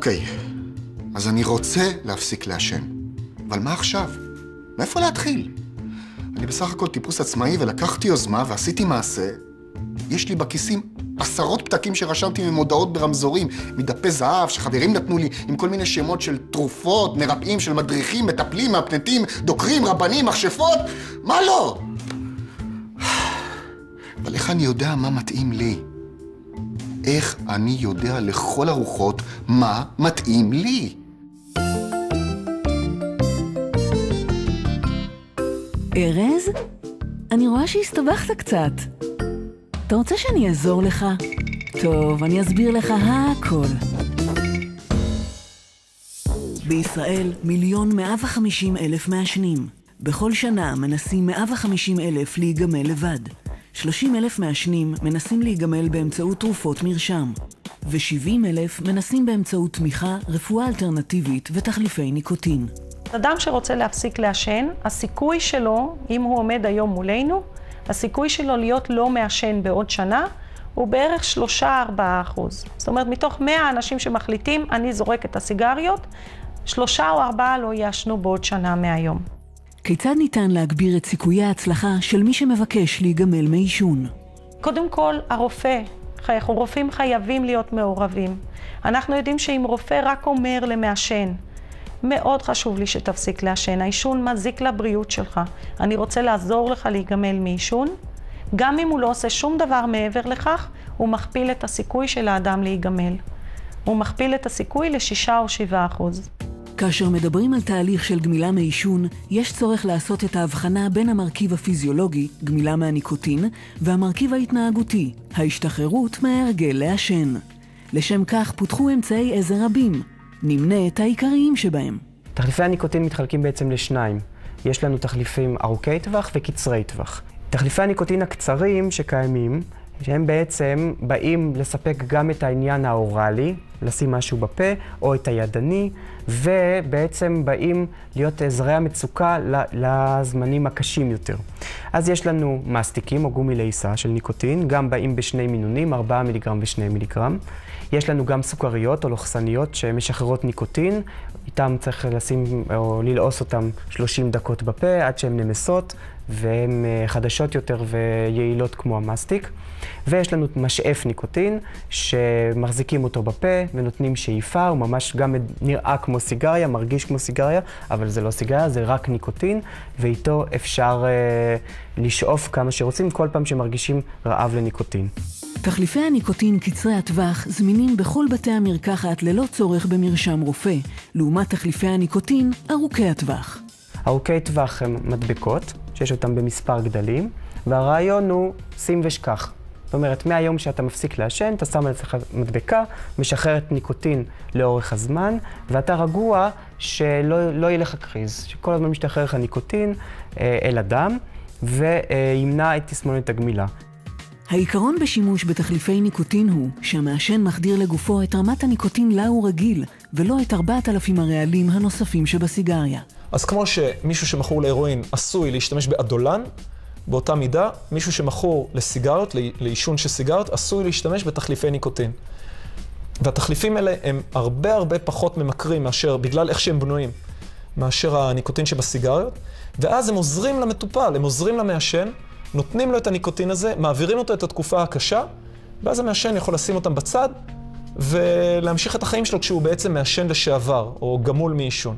אוקיי, אז אני רוצה להפסיק לעשן. אבל מה עכשיו? מאיפה להתחיל? אני בסך הכל טיפוס עצמאי ולקחתי יוזמה ועשיתי מעשה. יש לי בכיסים עשרות פתקים שרשמתי ממודעות ברמזורים, מדפי זהב שחברים נתנו לי עם כל מיני שמות של תרופות, מרפאים, של מדריכים, מטפלים, מפנטים, דוקרים, רבנים, מכשפות. מה לא? אבל איך אני יודע מה מתאים לי? איך אני יודע לכל הרוחות מה מתאים לי? ארז? אני רואה שהסתבכת קצת. אתה רוצה שאני אעזור לך? טוב, אני אסביר לך הכל. בישראל 1,150,000 מעשנים. בכל שנה מנסים 150,000 להיגמל לבד. 30,000 מעשנים מנסים להיגמל באמצעות תרופות מרשם. ו70,000 מנסים באמצעות תמיכה, רפואה אלטרנטיבית ותחליפי ניקוטין. אדם שרוצה להפסיק לעשן, הסיכוי שלו, אם הוא עומד היום מולנו, הסיכוי שלו להיות לא מעשן בעוד שנה, הוא בערך 3-4%. זאת אומרת, מתוך 100 אנשים שמחליטים, אני זורק את הסיגריות, 3 או 4 לא יעשנו בעוד שנה מהיום. כיצד ניתן להגביר את סיכויי ההצלחה של מי שמבקש להיגמל מעישון? קודם כל, רופאים חייבים להיות מעורבים. אנחנו יודעים שאם רופא רק אומר למעשן, מאוד חשוב לי שתפסיק לעשן, העישון מזיק לבריאות שלך. אני רוצה לעזור לך להיגמל מעישון. גם אם הוא לא עושה שום דבר מעבר לכך, הוא מכפיל את הסיכוי של האדם להיגמל. הוא מכפיל את הסיכוי ל6 או 7%. כאשר מדברים על תהליך של גמילה מעישון, יש צורך לעשות את ההבחנה בין המרכיב הפיזיולוגי, גמילה מהניקוטין, והמרכיב ההתנהגותי, ההשתחררות מההרגל לעשן. לשם כך פותחו אמצעי עזר רבים. נמנה את העיקריים שבהם. תחליפי הניקוטין מתחלקים בעצם לשניים. יש לנו תחליפים ארוכי טווח וקצרי טווח. תחליפי הניקוטין הקצרים שקיימים, שהם בעצם באים לספק גם את העניין האורלי, לשים משהו בפה, או את הידני, ובעצם באים להיות עזרי המצוקה לזמנים הקשים יותר. אז יש לנו מסטיקים או גומי לעיסה של ניקוטין, גם באים בשני מינונים, 4 מיליגרם ו2 מיליגרם. יש לנו גם סוכריות או לוחסניות שמשחררות ניקוטין, איתם צריך לשים או ללעוס אותם 30 דקות בפה עד שהן נמסות, והן חדשות יותר ויעילות כמו המסטיק. ויש לנו משאף ניקוטין שמחזיקים אותו בפה ונותנים שאיפה, הוא ממש גם נראה כמו סיגריה, מרגיש כמו סיגריה, אבל זה לא סיגריה, זה רק ניקוטין, ואיתו אפשר לשאוף כמה שרוצים כל פעם שמרגישים רעב לניקוטין. תחליפי הניקוטין קצרי הטווח זמינים בכל בתי המרקחת ללא צורך במרשם רופא, לעומת תחליפי הניקוטין ארוכי הטווח. ארוכי טווח הם מדבקות, שיש אותם במספר גדלים, והרעיון הוא שים ושכח. זאת אומרת, מהיום שאתה מפסיק לעשן, אתה שם על עצמך מדבקה, משחררת ניקוטין לאורך הזמן, ואתה רגוע שלא יהיה לך קריז, שכל הזמן משתחרר לך ניקוטין אל הדם, וימנע את תסמונת הגמילה. העיקרון בשימוש בתחליפי ניקוטין הוא שהמעשן מחדיר לגופו את רמת הניקוטין לה הוא רגיל, ולא את 4,000 הרעלים הנוספים שבסיגריה. אז כמו שמישהו שמכור להירואין עשוי להשתמש באדולן, באותה מידה, מישהו שמכור לסיגריות, לעישון של סיגריות, עשוי להשתמש בתחליפי ניקוטין. והתחליפים האלה הם הרבה פחות ממכרים מאשר, בגלל איך שהם בנויים, מאשר הניקוטין שבסיגריות, ואז הם עוזרים למטופל, הם עוזרים למעשן, נותנים לו את הניקוטין הזה, מעבירים אותו את התקופה הקשה, ואז המעשן יכול לשים אותם בצד, ולהמשיך את החיים שלו כשהוא בעצם מעשן לשעבר, או גמול מעישון.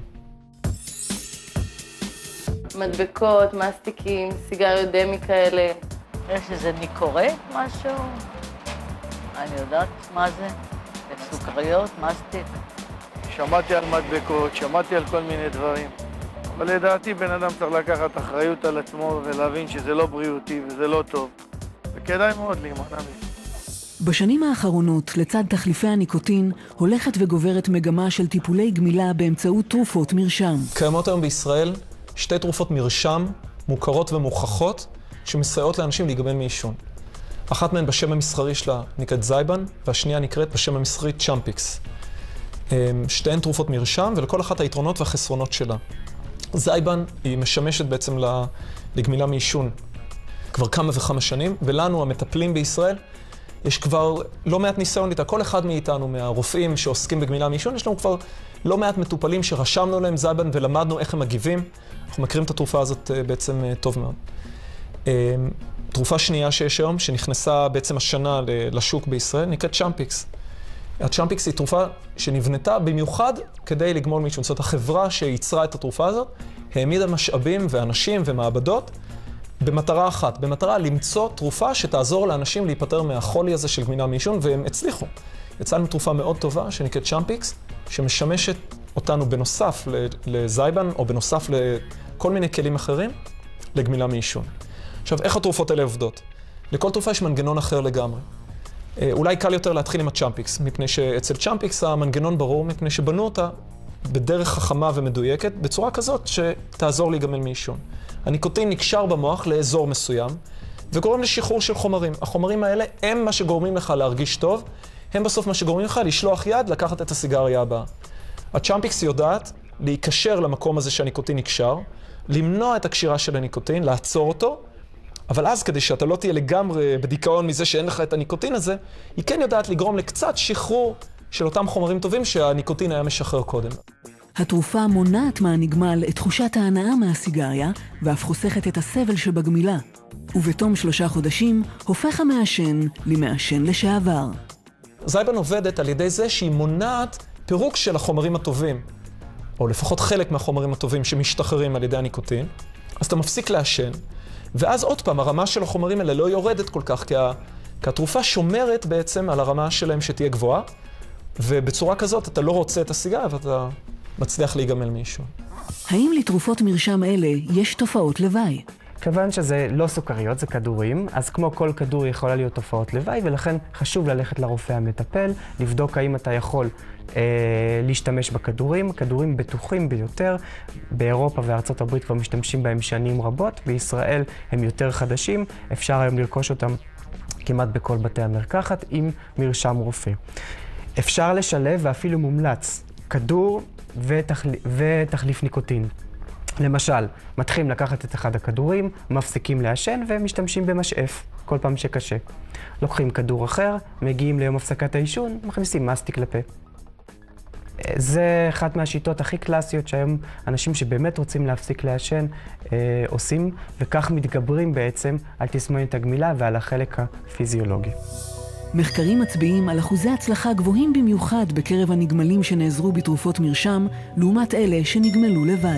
מדבקות, מסטיקים, סיגריות דמי כאלה. יש איזה ניקורא משהו? אני יודעת מה זה? סוכריות, מסטיק. שמעתי על מדבקות, שמעתי על כל מיני דברים. אבל לדעתי בן אדם צריך לקחת אחריות על עצמו ולהבין שזה לא בריאותי וזה לא טוב. וכדאי מאוד להימנע מזה. בשנים האחרונות, לצד תחליפי הניקוטין, הולכת וגוברת מגמה של טיפולי גמילה באמצעות תרופות מרשם. קיימות היום בישראל 2 תרופות מרשם מוכרות ומוכחות שמסייעות לאנשים להיגמל מעישון. אחת מהן בשם המסחרי שלה נקראת זייבן, והשנייה נקראת בשם המסחרי צ'מפיקס. שתיהן תרופות מרשם, ולכל אחת היתרונות והחסרונות שלה. זייבן היא משמשת בעצם לגמילה מעישון כבר כמה וכמה שנים, ולנו המטפלים בישראל יש כבר לא מעט ניסיון איתה. כל אחד מאיתנו, מהרופאים שעוסקים בגמילה מעישון, יש לנו כבר לא מעט מטופלים שרשמנו להם זייבן ולמדנו איך הם מגיבים. אנחנו מכירים את התרופה הזאת בעצם טוב מאוד. תרופה שנייה שיש היום, שנכנסה בעצם השנה לשוק בישראל, נקראת צ'אמפיקס. הצ'אמפיקס היא תרופה שנבנתה במיוחד כדי לגמול מעישון. זאת אומרת, החברה שייצרה את התרופה הזאת, העמידה משאבים ואנשים ומעבדות במטרה אחת, במטרה למצוא תרופה שתעזור לאנשים להיפטר מהחולי הזה של גמילה מעישון, והם הצליחו. יצאה לנו תרופה מאוד טובה שנקראת צ'אמפיקס, שמשמשת אותנו בנוסף לזייבן, או בנוסף לכל מיני כלים אחרים, לגמילה מעישון. עכשיו, איך התרופות האלה עובדות? לכל תרופה יש מנגנון אחר לגמרי. אולי קל יותר להתחיל עם הצ'אמפיקס, מפני שאצל צ'אמפיקס המנגנון ברור, מפני שבנו אותה בדרך חכמה ומדויקת, בצורה כזאת שתעזור להיגמל מעישון. הניקוטין נקשר במוח לאזור מסוים, וגורם לשחרור של חומרים. החומרים האלה הם מה שגורמים לך להרגיש טוב, הם בסוף מה שגורמים לך לשלוח יד, לקחת את הסיגריה הבאה. הצ'אמפיקס יודעת להיקשר למקום הזה שהניקוטין נקשר, למנוע את הקשירה של הניקוטין, לעצור אותו, אבל אז כדי שאתה לא תהיה לגמרי בדיכאון מזה שאין לך את הניקוטין הזה, היא כן יודעת לגרום לקצת שחרור של אותם חומרים טובים שהניקוטין היה משחרר קודם. התרופה מונעת מהנגמל את תחושת ההנאה מהסיגריה, ואף חוסכת את הסבל שבגמילה. ובתום 3 חודשים הופך המעשן למעשן לשעבר. זייבן עובדת על ידי זה שהיא מונעת פירוק של החומרים הטובים, או לפחות חלק מהחומרים הטובים שמשתחררים על ידי הניקוטין, אז אתה מפסיק לעשן, ואז עוד פעם הרמה של החומרים האלה לא יורדת כל כך, כי התרופה שומרת בעצם על הרמה שלהם שתהיה גבוהה, ובצורה כזאת אתה לא רוצה את הסיגריה ואתה מצליח להיגמל מעישון. האם לתרופות מרשם אלה יש תופעות לוואי? כיוון שזה לא סוכריות, זה כדורים, אז כמו כל כדור יכולה להיות תופעות לוואי, ולכן חשוב ללכת לרופא המטפל, לבדוק האם אתה יכול להשתמש בכדורים. כדורים בטוחים ביותר, באירופה וארצות הברית כבר משתמשים בהם שנים רבות, בישראל הם יותר חדשים, אפשר היום לרכוש אותם כמעט בכל בתי המרקחת עם מרשם רופא. אפשר לשלב ואפילו מומלץ כדור ותחליף ניקוטין. למשל, מתחילים לקחת את אחד הכדורים, מפסיקים לעשן ומשתמשים במשאף כל פעם שקשה. לוקחים כדור אחר, מגיעים ליום הפסקת העישון, מכניסים מסטיק לפה. זה אחת מהשיטות הכי קלאסיות שהיום אנשים שבאמת רוצים להפסיק לעשן עושים, וכך מתגברים בעצם על תסמונת הגמילה ועל החלק הפיזיולוגי. מחקרים מצביעים על אחוזי הצלחה גבוהים במיוחד בקרב הנגמלים שנעזרו בתרופות מרשם, לעומת אלה שנגמלו לבד.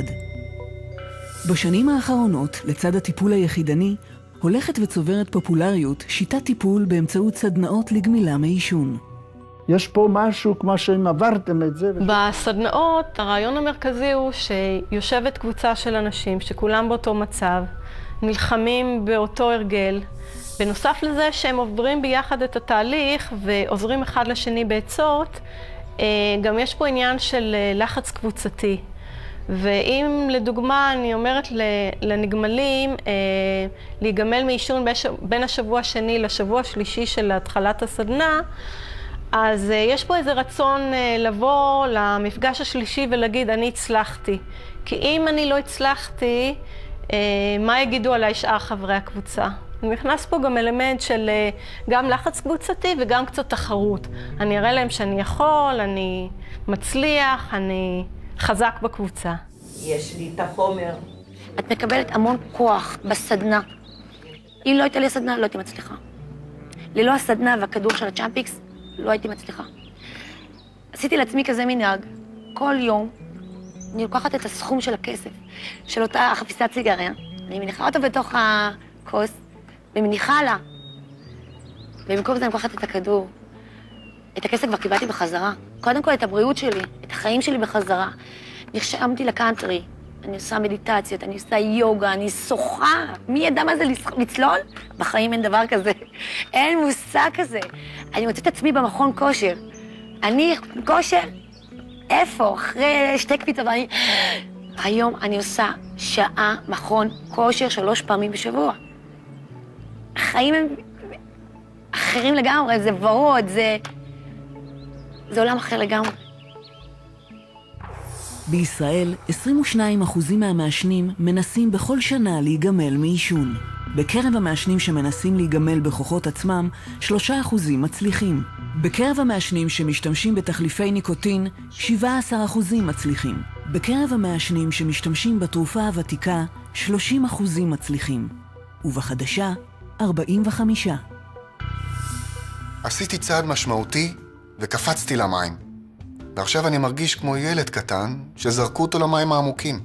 בשנים האחרונות, לצד הטיפול היחידני, הולכת וצוברת פופולריות שיטת טיפול באמצעות סדנאות לגמילה מעישון. יש פה משהו כמו שאם עברתם את זה. בסדנאות, הרעיון המרכזי הוא שיושבת קבוצה של אנשים שכולם באותו מצב, נלחמים באותו הרגל, בנוסף לזה שהם עוברים ביחד את התהליך ועוזרים אחד לשני בעצות, גם יש פה עניין של לחץ קבוצתי. ואם לדוגמה אני אומרת לנגמלים להיגמל מעישון בין השבוע השני לשבוע השלישי של התחלת הסדנה, אז יש פה איזה רצון לבוא למפגש השלישי ולהגיד אני הצלחתי. כי אם אני לא הצלחתי, מה יגידו עליי שאר חברי הקבוצה? נכנס פה גם אלמנט של גם לחץ קבוצתי וגם קצת תחרות. אני אראה להם שאני יכול, אני מצליח, אני חזק בקבוצה. יש לי את החומר. את מקבלת המון כוח בסדנה. אם לא הייתה לי הסדנה, לא הייתי מצליחה. ללא הסדנה והכדור של הצ'אמפיקס, לא הייתי מצליחה. עשיתי לעצמי כזה מנהג. כל יום אני לוקחת את הסכום של הכסף, של אותה חפיסת סיגריה, אני מניחה אותו בתוך הכוס, ומניחה לה. ובמקום זה אני לוקחת את הכדור. את הכסף כבר קיבלתי בחזרה. קודם כל את הבריאות שלי, את החיים שלי בחזרה. נרשמתי לקאנטרי, אני עושה מדיטציות, אני עושה יוגה, אני שוחה. מי ידע מה זה לצלול? בחיים אין דבר כזה. אין מושג כזה. אני מוצאת את עצמי במכון כושר. אני, כושר? איפה? אחרי 2 קפיצות, ואני... היום אני עושה שעה מכון כושר 3 פעמים בשבוע. החיים הם אחרים לגמרי, זה ורוד, זה עולם אחר לגמרי. בישראל, 22% מהמעשנים מנסים בכל שנה להיגמל מעישון. בקרב המעשנים שמנסים להיגמל בכוחות עצמם, 3% מצליחים. בקרב המעשנים שמשתמשים בתחליפי ניקוטין, 17% מצליחים. בקרב המעשנים שמשתמשים בתרופה הוותיקה, 30% מצליחים. ובחדשה, 45. עשיתי צעד משמעותי וקפצתי למים. ועכשיו אני מרגיש כמו ילד קטן שזרקו אותו למים העמוקים.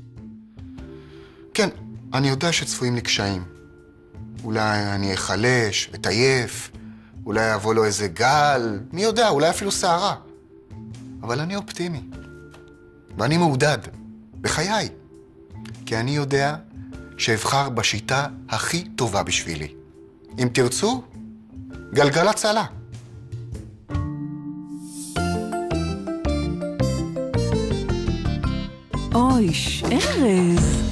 כן, אני יודע שצפויים לי קשיים. אולי אני אחלש ותייף, אולי יבוא לו איזה גל, מי יודע, אולי אפילו סערה. אבל אני אופטימי. ואני מעודד, בחיי. כי אני יודע שאבחר בשיטה הכי טובה בשבילי. אם תרצו, גלגל הצלה. אויש, ארז.